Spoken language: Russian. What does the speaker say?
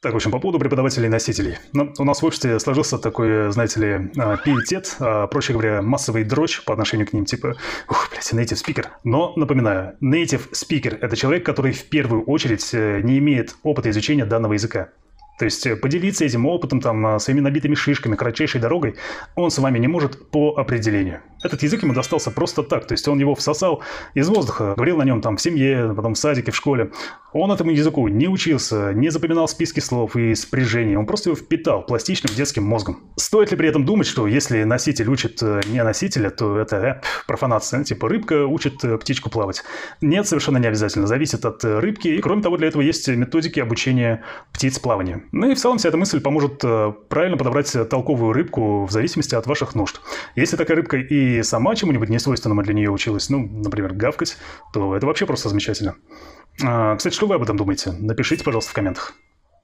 Так, в общем, по поводу преподавателей и носителей. Ну, у нас в обществе сложился такой, знаете ли, пиетет, проще говоря, массовый дрочь по отношению к ним, типа, ух, блядь, native speaker. Но, напоминаю, native speaker – это человек, который в первую очередь не имеет опыта изучения данного языка. То есть поделиться этим опытом, там, своими набитыми шишками, кратчайшей дорогой он с вами не может по определению. Этот язык ему достался просто так, то есть он его всосал из воздуха, говорил на нем там в семье, потом в садике, в школе. Он этому языку не учился, не запоминал списки слов и спряжений, он просто его впитал пластичным детским мозгом. Стоит ли при этом думать, что если носитель учит не носителя, то это профанация, типа рыбка учит птичку плавать? Нет, совершенно не обязательно, зависит от рыбки, и кроме того, для этого есть методики обучения птиц плаванию. Ну и в целом вся эта мысль поможет правильно подобрать толковую рыбку в зависимости от ваших нужд. Если такая рыбка и сама чему-нибудь несвойственному для нее училась, ну, например, гавкать, то это вообще просто замечательно. Кстати, что вы об этом думаете? Напишите, пожалуйста, в комментах.